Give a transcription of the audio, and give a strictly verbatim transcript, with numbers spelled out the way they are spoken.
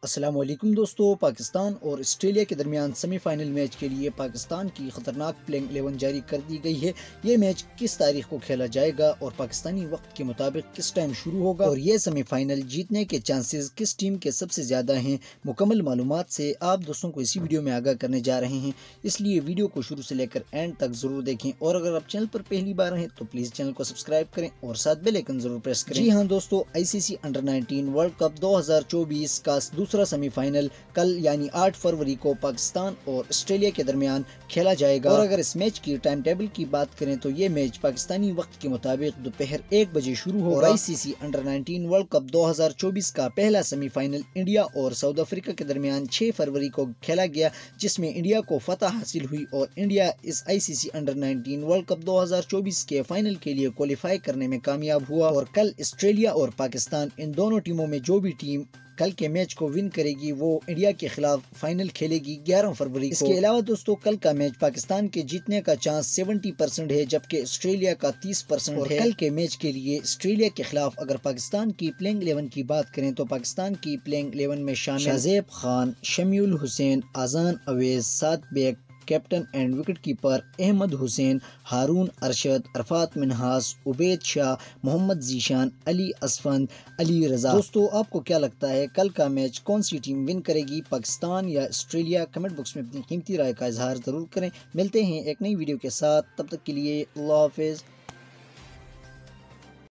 السلام علیکم دوستو، پاکستان اور آسٹریلیا کے درمیان سیمی فائنل میچ کے لیے پاکستان کی خطرناک پلینگ الیون جاری کر دی گئی ہے۔ یہ میچ کس تاریخ کو کھیلا جائے گا اور پاکستانی وقت کے مطابق کس ٹائم شروع ہوگا اور یہ سیمی فائنل جیتنے کے چانسز کس ٹیم کے سب سے زیادہ ہیں، مکمل معلومات سے آپ دوستوں کو اسی ویڈیو میں آگاہ کرنے جا رہے ہیں، اس لیے ویڈیو کو شروع سے لے کر اینڈ تک ضرور دیکھیں، اور اگر آپ چینل پر پہلی بار ہیں تو پلیز چینل کو سبسکرائب کریں اور ساتھ بیل آئیکن ضرور پریس کریں۔ جی ہاں دوستو، I C C under nineteen world cup دو ہزار چوبیس کا دوسرا سیمی فائنل کل یعنی آٹھ فروری کو پاکستان اور آسٹریلیا کے درمیان کھیلا جائے گا، اور اگر اس میچ کی ٹائم ٹیبل کی بات کریں تو یہ میچ پاکستانی وقت کے مطابق دوپہر ایک بجے شروع ہوگا۔ اور I C C under nineteen world cup دو ہزار چوبیس کا پہلا سیمی فائنل انڈیا اور ساؤتھ افریقہ کے درمیان چھ فروری کو کھیلا گیا، جس میں انڈیا کو فتح حاصل ہوئی اور انڈیا اس I C C under nineteen world cup دو ہزار چوبیس کے فائنل کے لیے کوالیفائی کرنے میں کامیاب ہوا۔ اور کل آسٹریلیا اور پاکستان، ان دونوں ٹیموں میں جو بھی ٹیم کل کے میچ کو ون کرے گی وہ انڈیا کے خلاف فائنل کھیلے گی گیارہ فروری کو۔ اس کے علاوہ دوستو، کل کا میچ پاکستان کے جیتنے کا چانس سیونٹی پرسنٹ ہے، جبکہ آسٹریلیا کا تیس پرسنٹ ہے۔ اور کل کے میچ کے لیے آسٹریلیا کے خلاف اگر پاکستان کی پلینگ الیون کی بات کریں تو پاکستان کی پلینگ الیون میں شامل Shazeb Khan, Shammi الحسین، Azan Awais, Saad Baig captain and wicket keeper, Ahmed Hussain, Haroon Arshad, Arafat Minhas, Ubaid Shah, Mohammad Zeeshan, Ali Asfand, Ali Raza. دوستو، آپ کو کیا لگتا ہے کل کا میچ کون سی ٹیم ون کرے گی، پاکستان یا آسٹریلیا؟ کمنٹ باکس میں اپنی قیمتی رائے کا اظہار ضرور کریں۔ ملتے ہیں ایک نئی ویڈیو کے ساتھ، تب تک کے لیے اللہ حافظ۔